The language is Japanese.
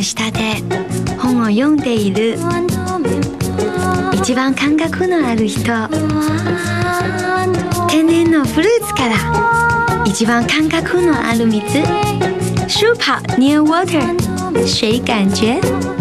下で本を読んでいる一番感覚のある人、天然のフルーツから一番感覚のある水，舒跑 near water， 水感觉。